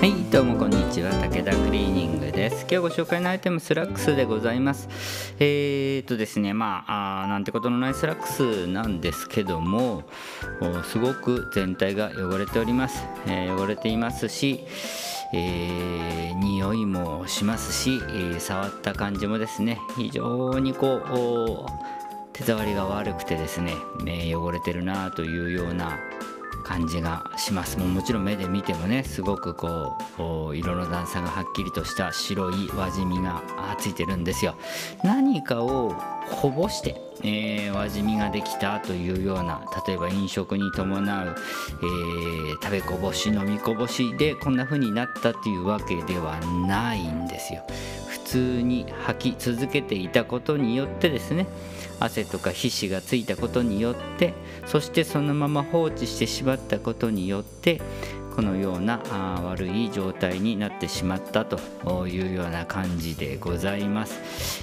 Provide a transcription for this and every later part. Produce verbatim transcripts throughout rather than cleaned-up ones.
はい、どうもこんにちは。武田クリーニングです。今日ご紹介のアイテム、スラックスでございます。えーっとですね、まあ、あなんてことのないスラックスなんですけども、すごく全体が汚れております。えー、汚れていますし、えー、匂いもしますし、えー、触った感じもですね、非常にこう手触りが悪くてですね、えー、汚れてるなというような感じがします。もうもちろん目で見てもね、すごくこう色の段差がはっきりとした白い輪染みがついてるんですよ。何かをこぼして、えー、輪染みができたというような、例えば飲食に伴う、えー、食べこぼし飲みこぼしでこんな風になったというわけではないんですよ。普通に履き続けていたことによってですね、汗とか皮脂がついたことによって、そしてそのまま放置してしまったことによって、このようなあ悪い状態になってしまったというような感じでございます。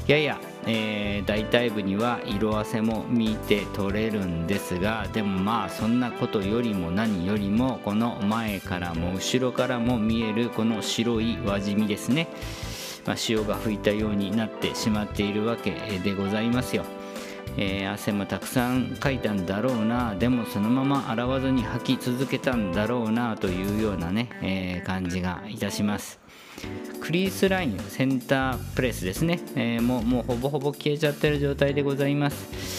やや、えー、大体部には色あせも見て取れるんですが、でもまあそんなことよりも何よりも、この前からも後ろからも見えるこの白い輪染みですね、まあ、潮が吹いたようになってしまっているわけでございますよ。えー、汗もたくさんかいたんだろうな、でもそのまま洗わずに履き続けたんだろうなというようなね、えー、感じがいたします。クリースラインセンタープレスですね、えー、もう、もうほぼほぼ消えちゃってる状態でございます。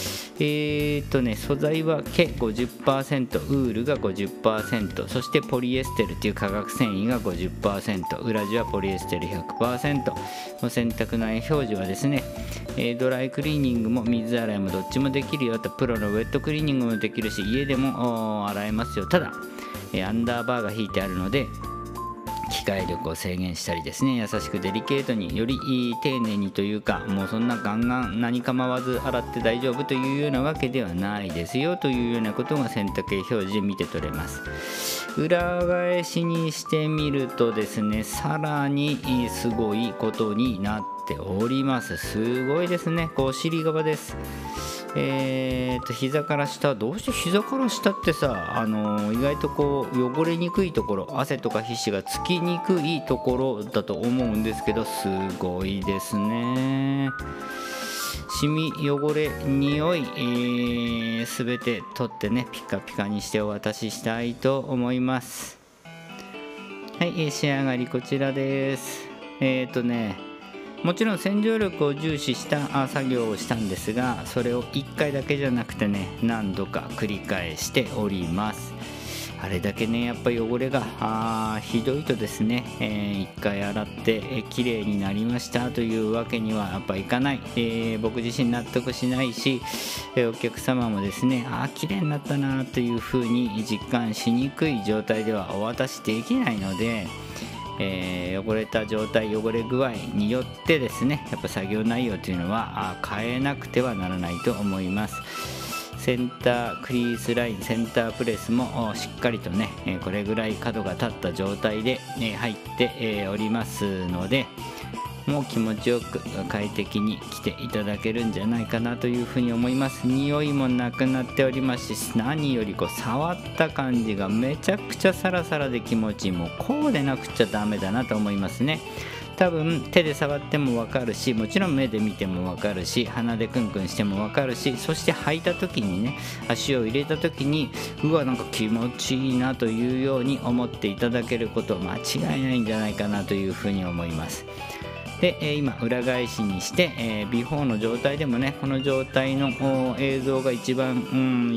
えーっとね、素材は毛 ごじゅっパーセント、ウールが ごじゅっパーセント、そしてポリエステルという化学繊維が ごじゅっパーセント、裏地はポリエステル ひゃくパーセント。洗濯内表示はですね、えー、ドライクリーニングも水洗いもどっちもできるよと、プロのウェットクリーニングもできるし、家でも洗えますよ。ただ、えー、アンダーバーが引いてあるので、機械力を制限したりですね、優しくデリケートに、より丁寧にというか、もうそんなガンガン何構わず洗って大丈夫というようなわけではないですよというようなことが洗濯表示で見て取れます。裏返しにしてみるとですね、さらにすごいことになっております。すごいですね。こうお尻側です。えーと膝から下、どうして膝から下ってさ、あのー、意外とこう汚れにくいところ、汗とか皮脂がつきにくいところだと思うんですけど、すごいですね。シミ、汚れ、匂い、えー、全て取ってね、ピカピカにしてお渡ししたいと思います。はい、仕上がりこちらです。えーとねもちろん洗浄力を重視した作業をしたんですが、それをいっかいだけじゃなくてね、何度か繰り返しております。あれだけね、やっぱり汚れがあひどいとですね、えー、いっかい洗って、えー、綺麗になりましたというわけにはやっぱいかない、えー、僕自身納得しないし、えー、お客様もですね、あ綺麗になったなというふうに実感しにくい状態ではお渡しできないので、えー、汚れた状態、汚れ具合によってですね、やっぱ作業内容というのは変えなくてはならないと思います。センタークリースライン、センタープレスもしっかりとね、これぐらい角が立った状態で入っておりますので、もう気持ちよく快適に着ていただけるんじゃないかなというふうに思います。匂いもなくなっておりますし、何よりこう触った感じがめちゃくちゃサラサラで気持ちいい。もうこうでなくちゃダメだなと思いますね。多分手で触っても分かるし、もちろん目で見ても分かるし、鼻でクンクンしても分かるし、そして履いた時にね、足を入れた時にうわなんか気持ちいいなというように思っていただけること間違いないんじゃないかなというふうに思います。で今裏返しにして、えー、ビフォーの状態でもね、この状態の映像が一番、うん、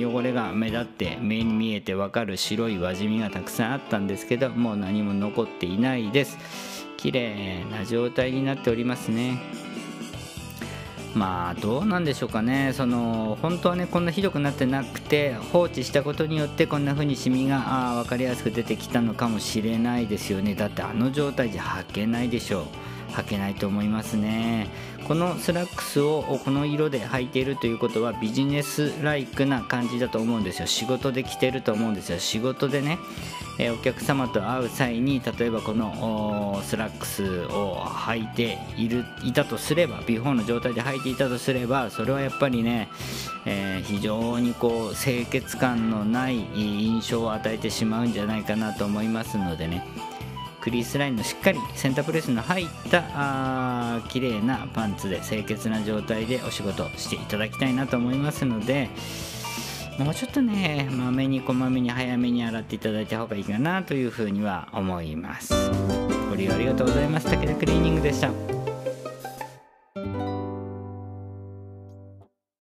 汚れが目立って目に見えて分かる白い輪染みがたくさんあったんですけど、もう何も残っていないです。綺麗な状態になっておりますね。まあどうなんでしょうかね。その本当はね、こんなひどくなってなくて、放置したことによってこんな風にシミが分かりやすく出てきたのかもしれないですよね。だってあの状態じゃ履けないでしょう。履けないと思いますね。このスラックスをこの色で履いているということはビジネスライクな感じだと思うんですよ。仕事で着てると思うんですよ。仕事でね、えー、お客様と会う際に、例えばこのスラックスを履いているいたとすれば、ビフォーの状態で履いていたとすれば、それはやっぱりね、えー、非常にこう清潔感のない印象を与えてしまうんじゃないかなと思いますのでね、 クリースラインのしっかりセンタープレスの入ったあ綺麗なパンツで清潔な状態でお仕事していただきたいなと思いますので、もうちょっとねまめにこまめに早めに洗っていただいた方がいいかなというふうには思います。ご利用ありがとうございます。武田クリーニングでした。